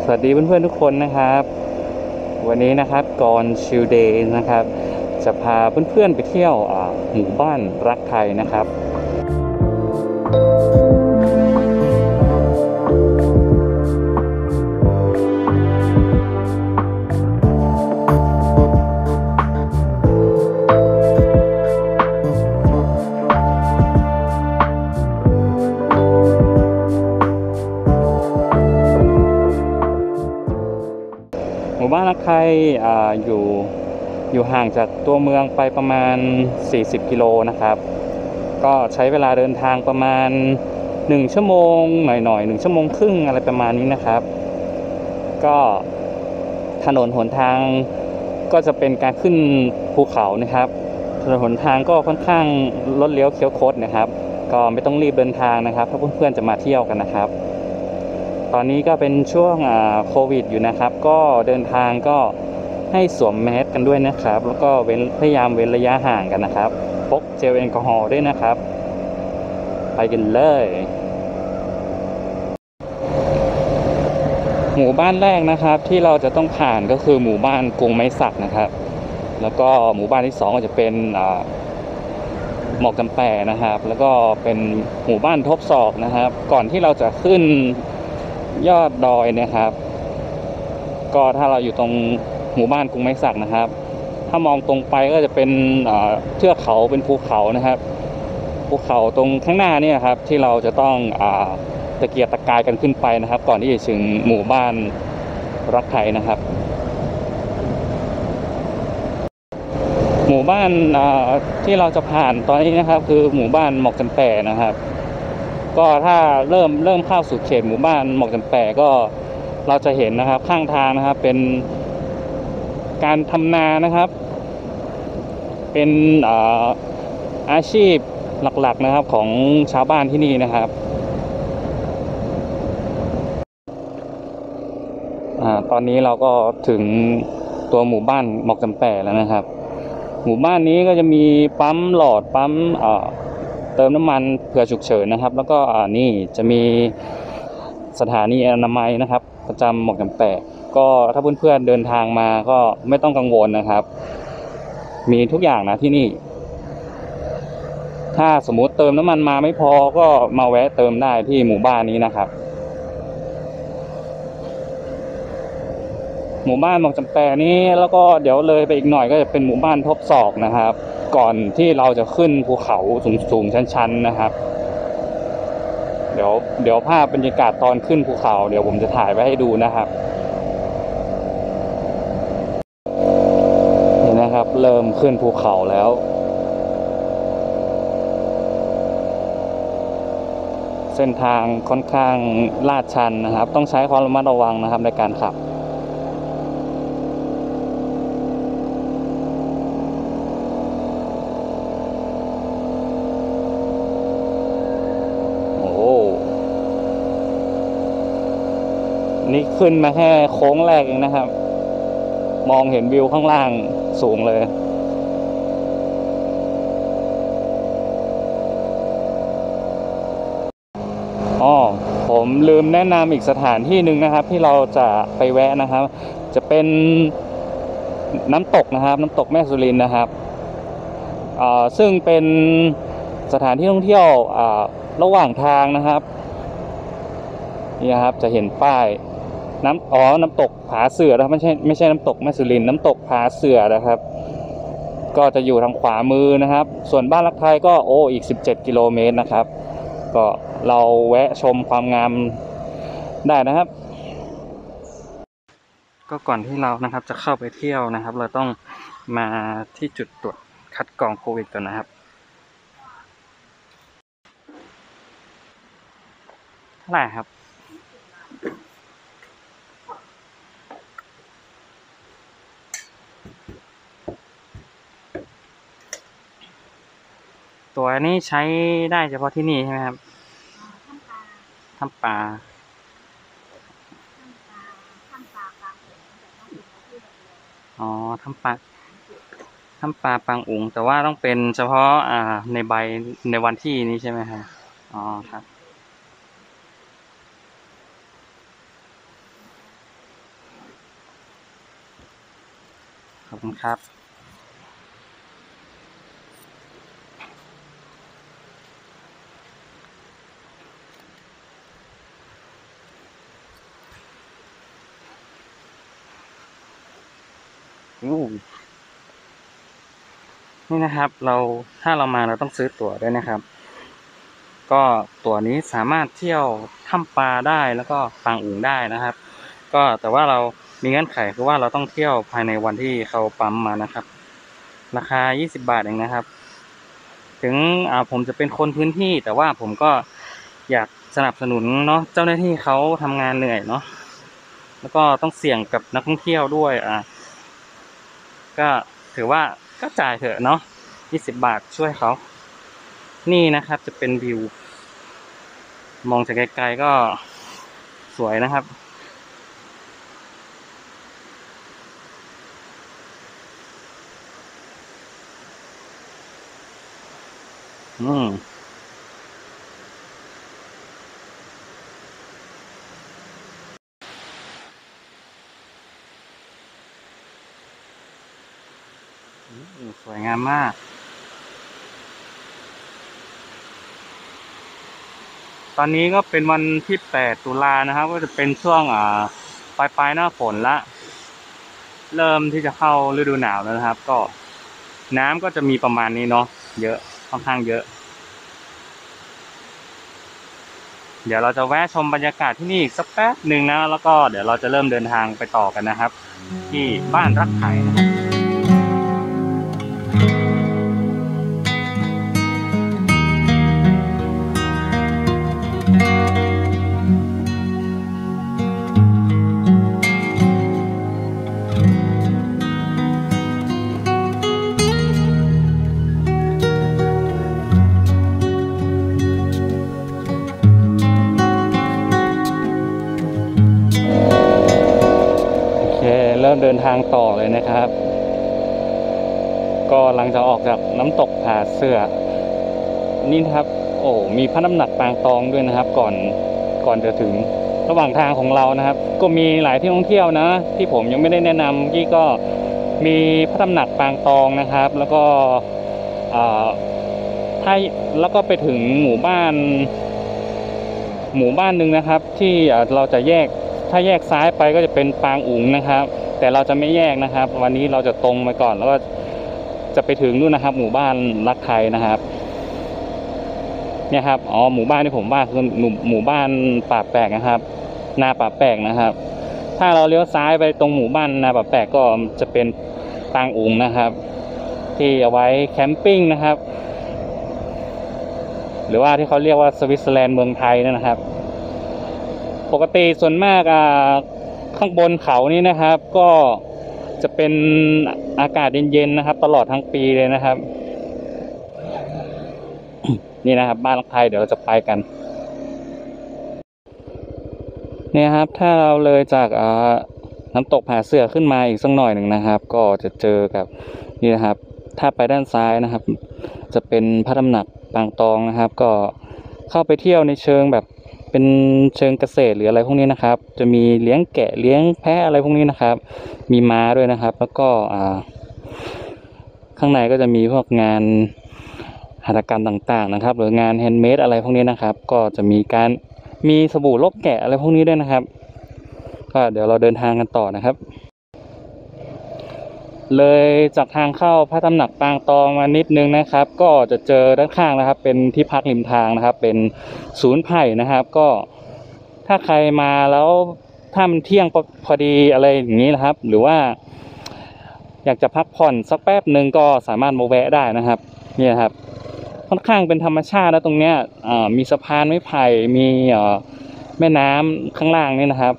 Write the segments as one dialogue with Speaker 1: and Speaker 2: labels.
Speaker 1: วัสดีเพื่อนๆทุกคนนะครับวันนี้นะครับก่อนชิลเดย์นะครับจะพาเพื่อนๆไปเที่ยวหมู่บ้านรักไทยนะครับหมู่บ้านรักไทยอยู่ห่างจากตัวเมืองไปประมาณ40 กิโลนะครับก็ใช้เวลาเดินทางประมาณ1 ชั่วโมงหน่อยๆ1 ชั่วโมงครึ่งอะไรประมาณนี้นะครับก็ถนนหนทางก็จะเป็นการขึ้นภูเขานะครับถนนหนทางก็ค่อนข้างรถเลี้ยวเคี้ยวคดนะครับก็ไม่ต้องรีบเดินทางนะครับถ้าเพื่อนๆจะมาเที่ยวกันนะครับตอนนี้ก็เป็นช่วงโควิดอยู่นะครับก็เดินทางก็ให้สวมแมสกันด้วยนะครับแล้วก็พยายามเว้นระยะห่างกันนะครับพกเจลแอลกอฮอล์ด้วยนะครับไปกันเลยหมู่บ้านแรกนะครับที่เราจะต้องผ่านก็คือหมู่บ้านกรุงไม้สักนะครับแล้วก็หมู่บ้านที่2ก็จะเป็นหมอกจำแปนะครับแล้วก็เป็นหมู่บ้านทบศอกนะครับก่อนที่เราจะขึ้นยอดดอยนะครับก็ถ้าเราอยู่ตรงหมู่บ้านกรุงไม้สักนะครับถ้ามองตรงไปก็จะเป็นเทือกเขาเป็นภูเขานะครับภูเขาตรงข้างหน้านี่ครับที่เราจะต้องตะเกียกตะกายกันขึ้นไปนะครับก่อนที่จะถึงหมู่บ้านรักไทยนะครับหมู่บ้านที่เราจะผ่านตอนนี้นะครับคือหมู่บ้านหมอกจำแปนะครับก็ถ้าเริ่มเข้าสู่เขตหมู่บ้านหมอกจำแปก็เราจะเห็นนะครับข้างทางนะครับเป็นการทำนานะครับเป็นอาชีพหลักๆนะครับของชาวบ้านที่นี่นะครับตอนนี้เราก็ถึงตัวหมู่บ้านหมอกจำแปแล้วนะครับหมู่บ้านนี้ก็จะมีปั๊มหลอดปั๊มเติมน้ำมันเผื่อฉุกเฉินนะครับแล้วก็นี่จะมีสถานีอนามัยนะครับประจำหมอกจำแปก็ถ้าเพื่อนๆเดินทางมาก็ไม่ต้องกังวลนะครับมีทุกอย่างนะที่นี่ถ้าสมมุติเติมน้ำมันมาไม่พอก็มาแวะเติมได้ที่หมู่บ้านนี้นะครับหมู่บ้านหมอกจำแปนี้แล้วก็เดี๋ยวเลยไปอีกหน่อยก็จะเป็นหมู่บ้านทบศอกนะครับก่อนที่เราจะขึ้นภูเขาสูงๆชันๆนะครับเดี๋ยวภาพบรรยากาศตอนขึ้นภูเขาเดี๋ยวผมจะถ่ายไว้ให้ดูนะครับเห็นนะครับเริ่มขึ้นภูเขาแล้วเส้นทางค่อนข้างลาดชันนะครับต้องใช้ความระมัดระวังนะครับในการขับนี่ขึ้นมาแค่โค้งแรกเองนะครับมองเห็นวิวข้างล่างสูงเลยผมลืมแนะนำอีกสถานที่หนึ่งนะครับที่เราจะไปแวะนะครับจะเป็นน้ำตกนะครับน้ำตกแม่สุรินทร์นะครับซึ่งเป็นสถานที่ท่องเที่ยวระหว่างทางนะครับนี่ครับจะเห็นป้ายน้ำตกผาเสือนะครับไม่ใช่น้ำตกแม่สุรินทร์น้ำตกผาเสือนะครับก็จะอยู่ทางขวามือนะครับส่วนบ้านรักไทยก็อีก17 กิโลเมตรนะครับก็เราแวะชมความงามได้นะครับก็ก่อนที่เรานะครับจะเข้าไปเที่ยวนะครับเราต้องมาที่จุดตรวจคัดกรองโควิดก่อนนะครับเท่าไหร่ครับตัวนี้ใช้ได้เฉพาะที่นี่ใช่ไหมครับถ้ำปลาถ้ำปลาปางอุ๋งแต่ว่าต้องเป็นเฉพาะในใบในวันที่นี้ใช่ไหมครับครับขอบคุณครับนี่นะครับถ้าเรามาเราต้องซื้อตั๋วด้วยนะครับก็ตั๋วนี้สามารถเที่ยวถ้ำปลาได้แล้วก็ปางอุ๋งได้นะครับก็แต่ว่าเรามีเงื่อนไขคือว่าเราต้องเที่ยวภายในวันที่เขาปั๊มมานะครับราคา20 บาทเองนะครับถึงผมจะเป็นคนพื้นที่แต่ว่าผมก็อยากสนับสนุนเนาะเจ้าหน้าที่เขาทำงานเหนื่อยเนาะแล้วก็ต้องเสี่ยงกับนักท่องเที่ยวด้วยก็ถือว่าก็จ่ายเถอะเนาะ20 บาทช่วยเขานี่นะครับจะเป็นวิวมองจากไกลๆก็สวยนะครับสวยงามมากตอนนี้ก็เป็นวันที่8 ตุลานะครับก็จะเป็นช่วงปลายหน้าฝนละเริ่มที่จะเข้าฤดูหนาวแล้วนะครับก็น้ำก็จะมีประมาณนี้เนาะเยอะค่อนข้างเยอะเดี๋ยวเราจะแวะชมบรรยากาศที่นี่อีกสักแป๊บหนึ่งนะแล้วก็เดี๋ยวเราจะเริ่มเดินทางไปต่อกันนะครับที่บ้านรักไข่นะครับเริ่มเดินทางต่อเลยนะครับก็หลังจากออกจากน้ำตกผาเสือนี่นะครับโอ้มีพระน้ำหนักปางตองด้วยนะครับก่อนจะถึงระหว่างทางของเรานะครับก็มีหลายที่ท่องเที่ยวนะที่ผมยังไม่ได้แนะนำที่ก็มีพระน้ำหนักปางตองนะครับแล้วก็ถ้าแล้วก็ไปถึงหมู่บ้านหนึ่งนะครับที่เราจะถ้าแยกซ้ายไปก็จะเป็นปางอุ๋งนะครับแต่เราจะไม่แยกนะครับวันนี้เราจะตรงไปก่อนแล้วก็จะไปถึงนู่นนะครับหมู่บ้านรักไทยนะครับเนี่ยครับหมู่บ้านที่ผมว่าคือหมู่บ้านป่าแปลกนะครับนาป่าแปลกนะครับถ้าเราเลี้ยวซ้ายไปตรงหมู่บ้านนาป่าแปลกก็จะเป็นปางอุ๋งนะครับที่เอาไว้แคมปิ้งนะครับหรือว่าที่เขาเรียกว่าสวิตเซอร์แลนด์เมืองไทยนะครับปกติส่วนมากข้างบนเขานี่นะครับก็จะเป็นอากาศเย็นๆนะครับตลอดทั้งปีเลยนะครับนี่นะครับบ้านรักไทยเดี๋ยวเราจะไปกันเนี่ยครับถ้าเราเลยจากน้ำตกผาเสือขึ้นมาอีกสักหน่อยหนึ่งนะครับก็จะเจอกับนี่นะครับถ้าไปด้านซ้ายนะครับจะเป็นพระตำหนักปางตองนะครับก็เข้าไปเที่ยวในเชิงแบบเป็นเชิงเกษตรหรืออะไรพวกนี้นะครับจะมีเลี้ยงแกะเลี้ยงแพะอะไรพวกนี้นะครับมีม้าด้วยนะครับแล้วก็ข้างในก็จะมีพวกงานหัตถกรรมต่างๆนะครับหรืองานแฮนด์เมดอะไรพวกนี้นะครับก็จะมีสบู่ลกแกะอะไรพวกนี้ด้วยนะครับก็เดี๋ยวเราเดินทางกันต่อนะครับเลยจากทางเข้าพระตำหนักปางตองมานิดนึงนะครับก็จะเจอด้านข้างนะครับเป็นที่พักริมทางนะครับเป็นศูนย์ไผ่นะครับก็ถ้าใครมาแล้วถ้ามันเที่ยงพอดีอะไรอย่างนี้นะครับหรือว่าอยากจะพักผ่อนสักแป๊บหนึ่งก็สามารถมาแวะได้นะครับนี่ครับค่อนข้างเป็นธรรมชาตินะตรงเนี้ยมีสะพานไม้ไผ่มีแม่น้ำข้างล่างนี่นะครับ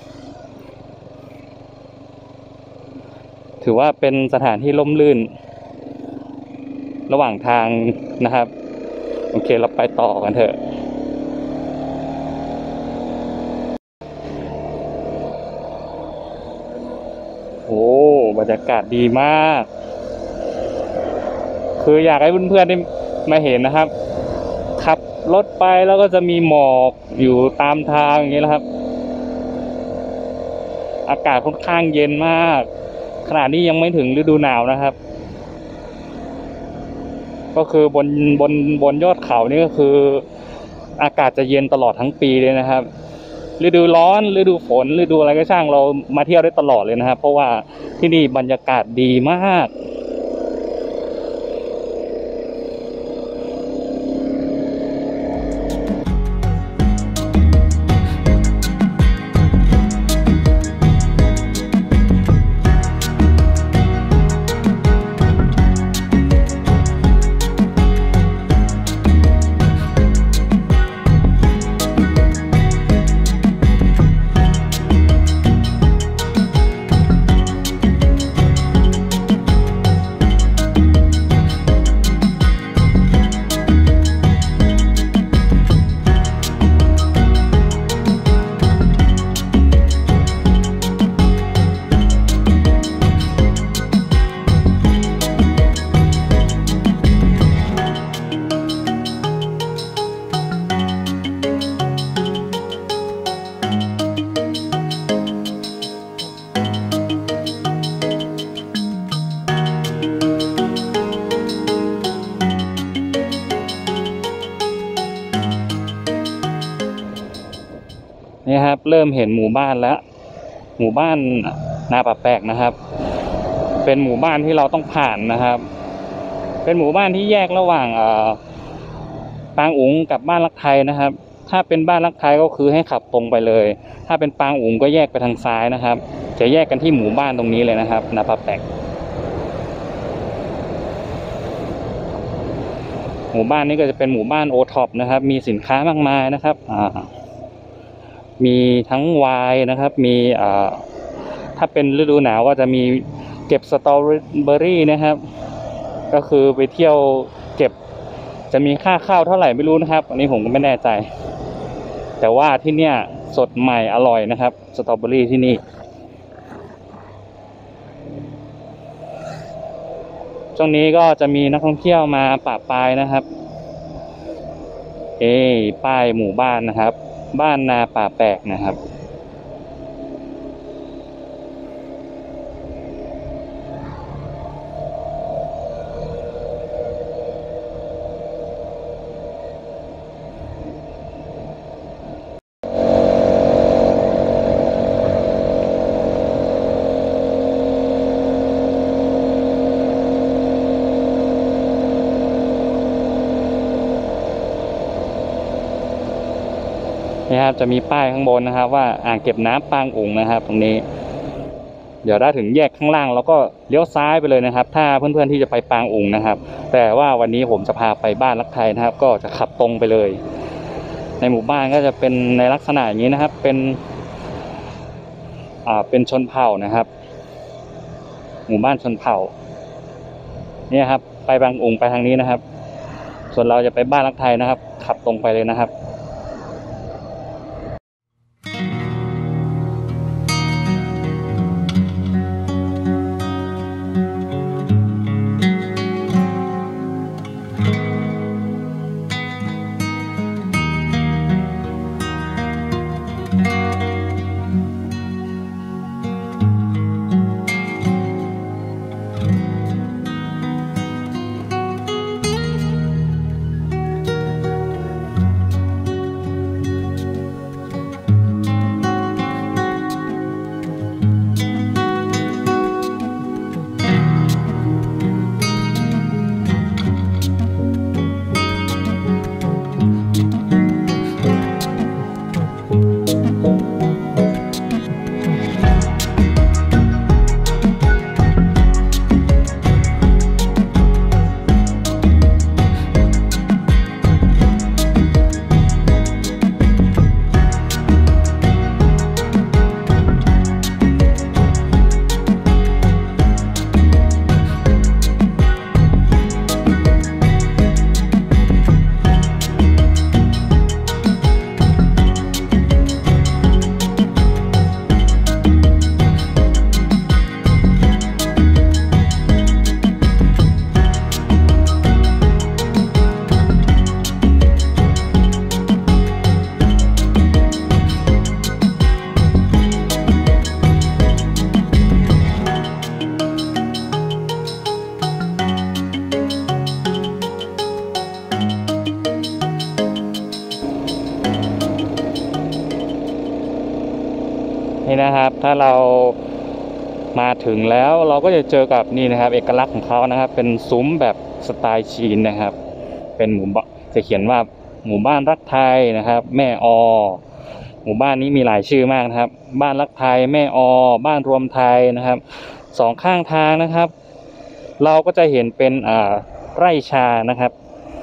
Speaker 1: ถือว่าเป็นสถานที่ร่มรื่นระหว่างทางนะครับโอเคเราไปต่อกันเถอะโอ้บรรยากาศดีมากคืออยากให้เพื่อนๆได้มาเห็นนะครับขับรถไปแล้วก็จะมีหมอกอยู่ตามทางอย่างนี้นะครับอากาศค่อนข้างเย็นมากขขนาดนี้ยังไม่ถึงฤดูหนาวนะครับ ก็คือบนยอดเขานี่ก็คืออากาศจะเย็นตลอดทั้งปีเลยนะครับ ฤดูร้อนฤดูฝนฤดูอะไรก็ช่างเรามาเที่ยวได้ตลอดเลยนะครับเพราะว่าที่นี่บรรยากาศดีมากนี่ครับเริ่มเห็นหมู่บ้านแล้วหมู่บ้านนาป่าแปกนะครับเป็นหมู่บ้านที่เราต้องผ่านนะครับเป็นหมู่บ้านที่แยกระหว่างปางอุ๋งกับบ้านรักไทยนะครับถ้าเป็นบ้านรักไทยก็คือให้ขับตรงไปเลยถ้าเป็นปางอุ๋งก็แยกไปทางซ้ายนะครับจะแยกกันที่หมู่บ้านตรงนี้เลยนะครับนาป่าแปกหมู่บ้านนี้ก็จะเป็นหมู่บ้านโอท็อปนะครับมีสินค้ามากมายนะครับมีทั้งไวน์นะครับมีถ้าเป็นฤดูหนาวก็จะมีเก็บสตรอเบอรี่นะครับก็คือไปเที่ยวเก็บจะมีค่าเข้าเท่าไหร่ไม่รู้นะครับอันนี้ผมก็ไม่แน่ใจแต่ว่าที่เนี่ยสดใหม่อร่อยนะครับสตรอเบอรี่ที่นี่ช่วงนี้ก็จะมีนักท่องเที่ยวมาปะปายนะครับป้ายหมู่บ้านนะครับบ้านนาป่าแปกนะครับนี่ครับจะมีป้ายข้างบนนะครับว่าอ่างเก็บน้ำปางอุ๋งนะครับตรงนี้เดี๋ยวได้ถึงแยกข้างล่างแล้วก็เลี้ยวซ้ายไปเลยนะครับถ้าเพื่อนๆที่จะไปปางอุ๋งนะครับแต่ว่าวันนี้ผมจะพาไปบ้านรักไทยนะครับก็จะขับตรงไปเลยในหมู่บ้านก็จะเป็นในลักษณะอย่างนี้นะครับเป็นชนเผ่านะครับหมู่บ้านชนเผ่านี่ครับไปบางอุ๋งไปทางนี้นะครับส่วนเราจะไปบ้านรักไทยนะครับขับตรงไปเลยนะครับนะครับถ้าเรามาถึงแล้วเราก็จะเจอกับนี่นะครับเอกลักษณ์ของเขานะครับเป็นซุ้มแบบสไตล์จีนนะครับเป็นหมู่บ้านจะเขียนว่าหมู่บ้านรักไทยนะครับแม่อหมู่บ้านนี้มีหลายชื่อมากนะครับบ้านรักไทยแม่อบ้านรวมไทยนะครับสองข้างทางนะครับเราก็จะเห็นเป็นไร่ชานะครับ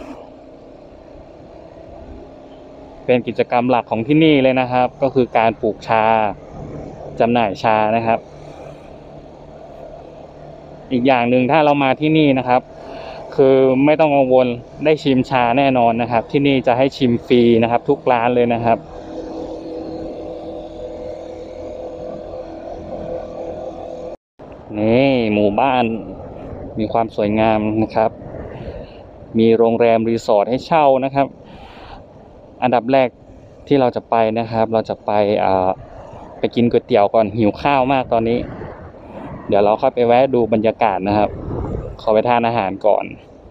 Speaker 1: เป็นกิจกรรมหลักของที่นี่เลยนะครับก็คือการปลูกชาจำหน่ายชานะครับอีกอย่างหนึ่งถ้าเรามาที่นี่นะครับคือไม่ต้องกังวลได้ชิมชาแน่นอนนะครับที่นี่จะให้ชิมฟรีนะครับทุกร้านเลยนะครับนี่หมู่บ้านมีความสวยงามนะครับมีโรงแรมรีสอร์ทให้เช่านะครับอันดับแรกที่เราจะไปนะครับเราจะไปกินก๋วยเตี๋ยวก่อนหิวข้าวมากตอนนี้เดี๋ยวเราค่อยไปแวะดูบรรยากาศนะครับขอไปทานอาหารก่อน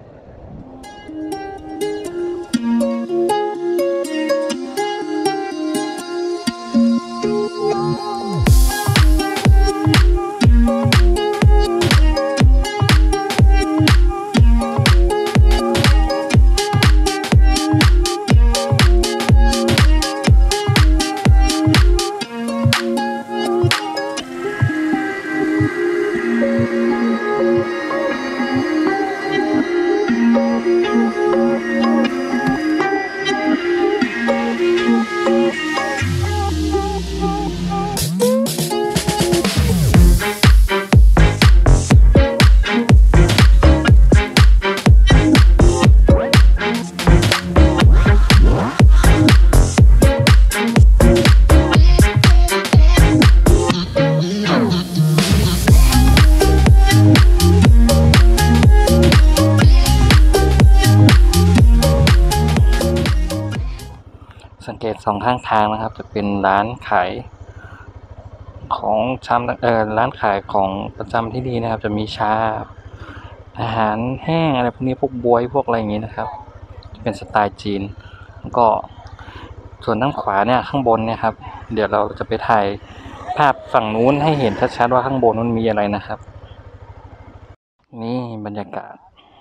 Speaker 1: สังเกตสองข้างทางนะครับจะเป็นร้านขายของชำร้านขายของประจำที่นี่นะครับจะมีชาอาหารแห้งอะไรพวกนี้พวกบ๊วยพวกอะไรอย่างนี้นะครับเป็นสไตล์จีนแล้วก็ส่วนด้านขวาเนี่ยข้างบนเนี่ยครับเดี๋ยวเราจะไปถ่ายภาพฝั่งนู้นให้เห็นชัดๆว่าข้างบนนั้นมีอะไรนะครับนี่บรรยากาศ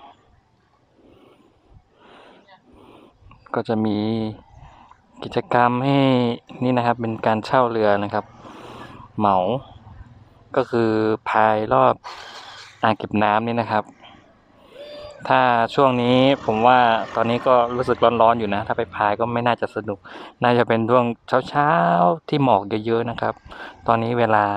Speaker 1: ก็จะมีกิจกรรมให้นี่นะครับเป็นการเช่าเรือนะครับเหมาก็คือพายรอบอ่างเก็บน้ำนี่นะครับถ้าช่วงนี้ผมว่าตอนนี้ก็รู้สึกร้อนๆอยู่นะถ้าไปพายก็ไม่น่าจะสนุกน่าจะเป็นช่วงเช้าๆที่หมอกเยอะๆนะครับตอนนี้เวลา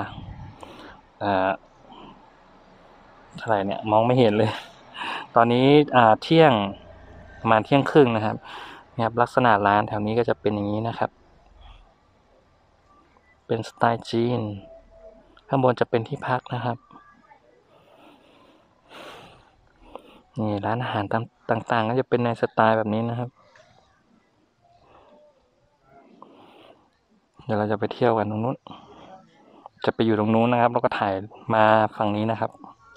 Speaker 1: เท่าไหร่เนี่ยมองไม่เห็นเลยตอนนี้เที่ยงประมาณเที่ยงครึ่งนะครับเนี่ยลักษณะร้านแถวนี้ก็จะเป็นอย่างนี้นะครับเป็นสไตล์จีนข้างบนจะเป็นที่พักนะครับนี่ร้านอาหารต่างๆก็จะเป็นในสไตล์แบบนี้นะครับเดี๋ยวเราจะไปเที่ยวกันตรงนู้นจะไปอยู่ตรงนู้นนะครับแล้วก็ถ่ายมาฝั่งนี้นะครับ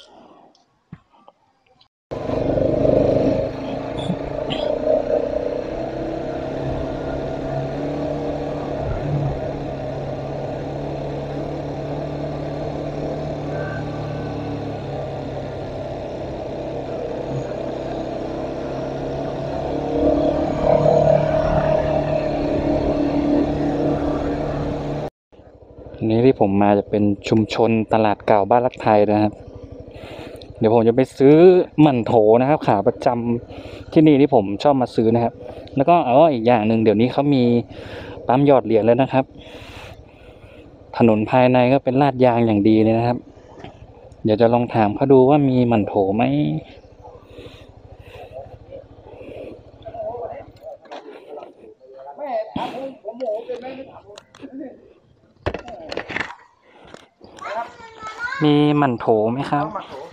Speaker 1: นี้ที่ผมมาจะเป็นชุมชนตลาดเก่าบ้านรักไทยนะครับเดี๋ยวผมจะไปซื้อหมั่นโถนะครับขาประจำที่นี่ที่ผมชอบมาซื้อนะครับแล้วก็อีกอย่างหนึ่งเดี๋ยวนี้เขามีปั๊มหยอดเหรียญแล้วนะครับถนนภายในก็เป็นลาดยางอย่างดีเลยนะครับเดี๋ยวจะลองถามเขาดูว่ามีหมั่นโถไหมมีหมั่นโถไหมครับ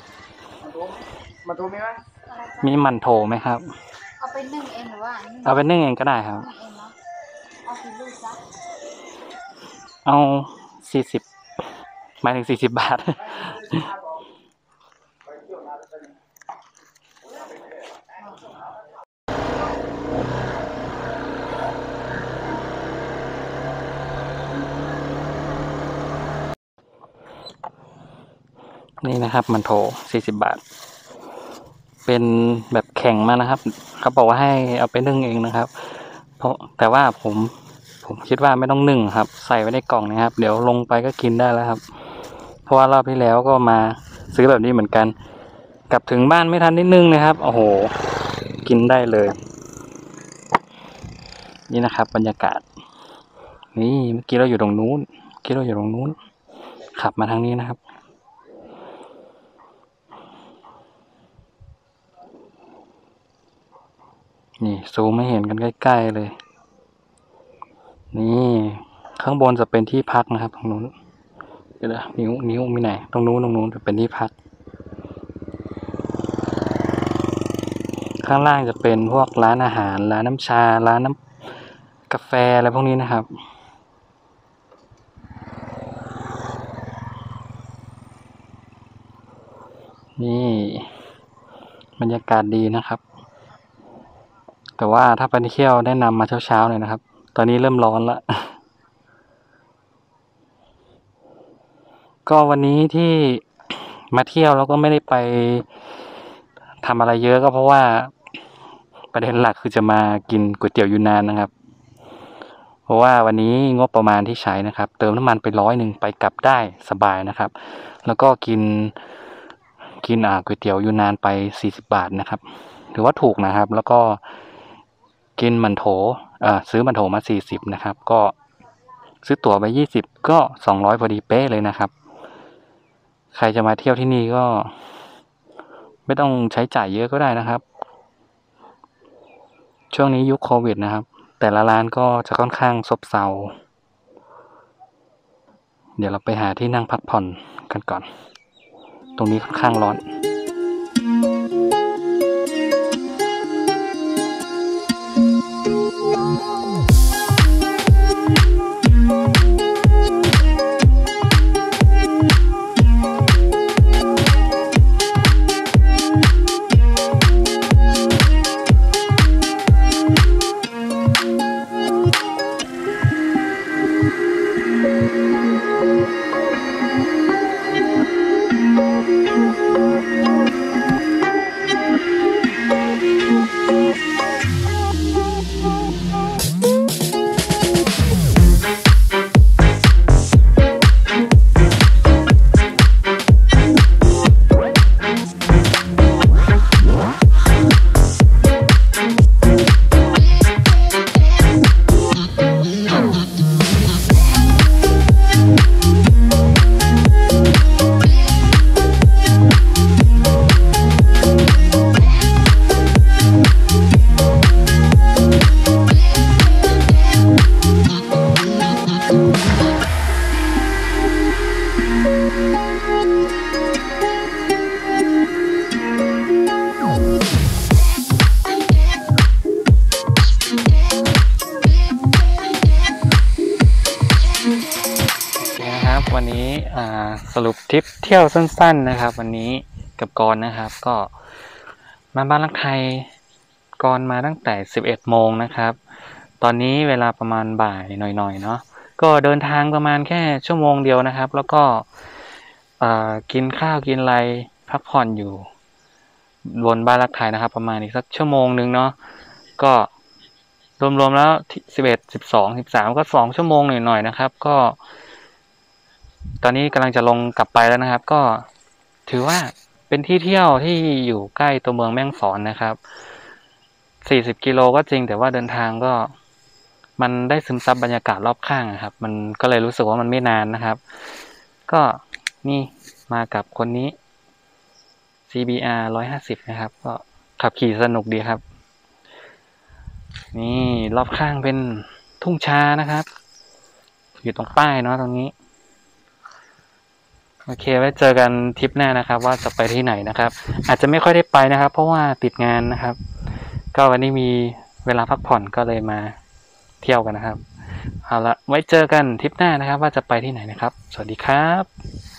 Speaker 1: มีหมั่นโถไหมครับ
Speaker 2: เอาไปนึ่งเองหรือว่า
Speaker 1: เอาไปนึ่งเองก็ได้ครับ
Speaker 2: เอากี่ลูกจ๊ะ
Speaker 1: เอา40หมายถึง40 บาทนี่นะครับมันโถ40 บาทเป็นแบบแข็งมานะครับเขาบอกว่าให้เอาไปนึ่งเองนะครับเพราะแต่ว่าผมคิดว่าไม่ต้องนึ่งครับใส่ไว้ในกล่องนะครับเดี๋ยวลงไปก็กินได้แล้วครับเพราะว่ารอบที่แล้วก็มาซื้อแบบนี้เหมือนกันกลับถึงบ้านไม่ทันนิดนึงนะครับโอ้โหกินได้เลยนี่นะครับบรรยากาศนี่เมื่อกี้เราอยู่ตรงนู้นขับมาทางนี้นะครับนี่ซูมให้เห็นกันใกล้ๆเลยนี่ข้างบนจะเป็นที่พักนะครับตรงนู้นเดี๋ยวนิ้วมีไหนตรงนู้นจะเป็นที่พักข้างล่างจะเป็นพวกร้านอาหารร้านน้ำชาร้านน้ำกาแฟอะไรพวกนี้นะครับนี่บรรยากาศดีนะครับแต่ว่าถ้าไปเที่ยวแนะนำมาเช้าๆเลยนะครับตอนนี้เริ่มร้อนแล้วก็วันนี้ที่มาเที่ยวแล้วก็ไม่ได้ไปทำอะไรเยอะก็เพราะว่าประเด็นหลักคือจะมากินก๋วยเตี๋ยวยูนนานนะครับเพราะว่าวันนี้งบประมาณที่ใช้นะครับเติมน้ำมันไป100ไปกลับได้สบายนะครับแล้วก็กินก๋วยเตี๋ยวยูนนานไป40 บาทนะครับถือว่าถูกนะครับแล้วก็กินมันโถซื้อมันโถมา40นะครับก็ซื้อตั๋วไป20ก็200พอดีเป๊ะเลยนะครับใครจะมาเที่ยวที่นี่ก็ไม่ต้องใช้จ่ายเยอะก็ได้นะครับช่วงนี้ยุคโควิดนะครับแต่ละร้านก็จะค่อนข้างซบเซาเดี๋ยวเราไปหาที่นั่งพักผ่อนกันก่อนตรงนี้ค่อนข้างร้อนวันนี้สรุปทริปเที่ยวสั้นๆนะครับวันนี้กับกรนะครับก็มาบ้านรักไทยกรมาตั้งแต่11 โมงนะครับตอนนี้เวลาประมาณบ่ายหน่อยๆเนาะก็เดินทางประมาณแค่ชั่วโมงเดียวนะครับแล้วก็กินข้าวกินอะไรพักผ่อนอยู่บนบ้านรักไทยนะครับประมาณอีกสักชั่วโมงนึงเนาะก็รวมๆแล้ว11 12 13ก็2 ชั่วโมงหน่อยๆนะครับก็ตอนนี้กำลังจะลงกลับไปแล้วนะครับก็ถือว่าเป็นที่เที่ยวที่อยู่ใกล้ตัวเมืองแม่ฮ่องสอนนะครับ40 กิโลก็จริงแต่ว่าเดินทางก็มันได้ซึมซับบรรยากาศรอบข้างครับมันก็เลยรู้สึกว่ามันไม่นานนะครับก็นี่มากับคนนี้ CBR 150นะครับก็ขับขี่สนุกดีครับนี่รอบข้างเป็นทุ่งชานะครับอยู่ตรงป้ายเนาะตรงนี้โอเคไว้เจอกันทริปหน้านะครับว่าจะไปที่ไหนนะครับอาจจะไม่ค่อยได้ไปนะครับเพราะว่าติดงานนะครับก็วันนี้มีเวลาพักผ่อนก็เลยมาเที่ยวกันนะครับเอาละไว้เจอกันทริปหน้านะครับว่าจะไปที่ไหนนะครับสวัสดีครับ